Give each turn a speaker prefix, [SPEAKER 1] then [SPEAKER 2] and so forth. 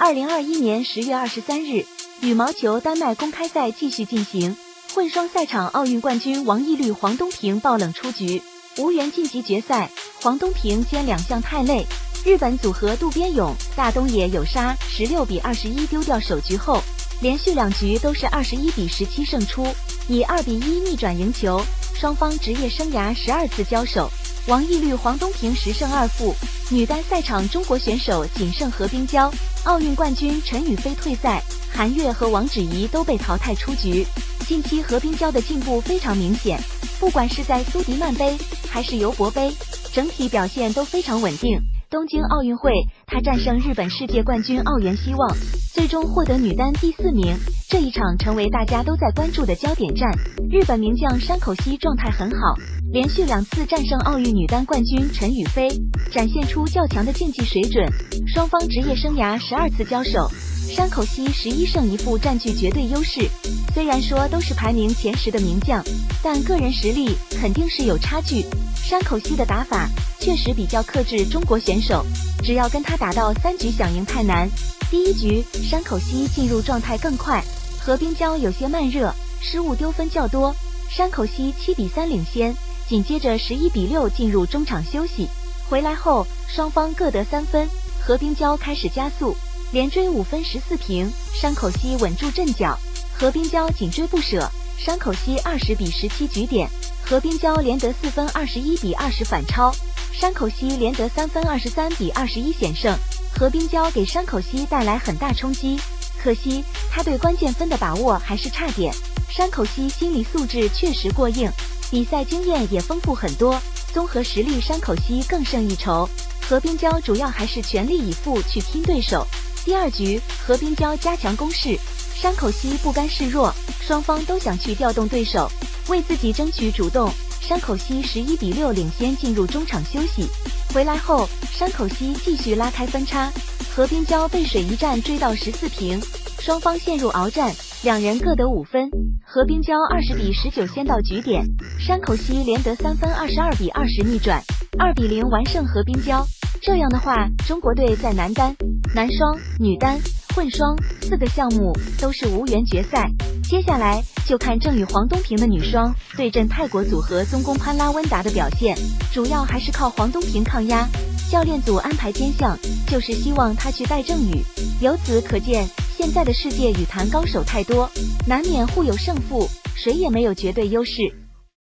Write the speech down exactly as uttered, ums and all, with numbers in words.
[SPEAKER 1] 二零二一年十月二十三日，羽毛球丹麦公开赛继续进行，混双赛场奥运冠军王懿律、黄东萍爆冷出局，无缘晋级决赛。黄东萍兼两项太累，日本组合渡边勇、大东野有沙十六比二十一丢掉首局后，连续两局都是二十一比十七胜出，以二比一逆转赢球。双方职业生涯十二次交手，王懿律、黄东萍十胜二负。女单赛场中国选手仅剩何冰娇，奥运冠军陈雨菲退赛，韩悦和王芷怡都被淘汰出局。近期何冰娇的进步非常明显，不管是在苏迪曼杯还是尤伯杯，整体表现都非常稳定。东京奥运会，她战胜日本世界冠军奥原希望，最终获得女单第四名。这一场成为大家都在关注的焦点战。日本名将山口茜状态很好，连续两次战胜奥运女单冠军陈雨菲，展现出较强的竞技水准。双方职业生涯十二次交手，山口茜十一胜一负占据绝对优势。虽然说都是排名前十的名将，但个人实力肯定是有差距。山口茜的打法确实比较克制中国选手，只要跟他打到三局想赢太难。第一局山口茜进入状态更快，何冰娇有些慢热，失误丢分较多，山口茜七比三领先，紧接着十一比六进入中场休息。回来后双方各得三分，何冰娇开始加速，连追五分十四平，山口茜稳住阵脚，何冰娇紧追不舍，山口茜二十比十七局点，何冰娇连得四分二十一比二十反超，山口茜连得三分二十三比二十一险胜。何冰娇给山口茜带来很大冲击，可惜她对关键分的把握还是差点。山口茜心理素质确实过硬，比赛经验也丰富很多，综合实力山口茜更胜一筹。何冰娇主要还是全力以赴去拼对手。第二局何冰娇加强攻势，山口茜不甘示弱，双方都想去调动对手，为自己争取主动。山口茜十一比六领先进入中场休息。回来后山口茜继续拉开分差，何冰娇背水一战追到十四平，双方陷入鏖战，两人各得五分。何冰娇二十比十九先到局点，山口茜连得三分二十二比二十逆转，二比零完胜何冰娇。这样的话，中国队在男单、男双、女单、混双四个项目都是无缘决赛。接下来就看郑雨、黄东萍的女双对阵泰国组合宗公潘拉温达的表现，主要还是靠黄东萍抗压。教练组安排兼项，就是希望她去带郑雨。由此可见，现在的世界羽坛高手太多，难免互有胜负，谁也没有绝对优势。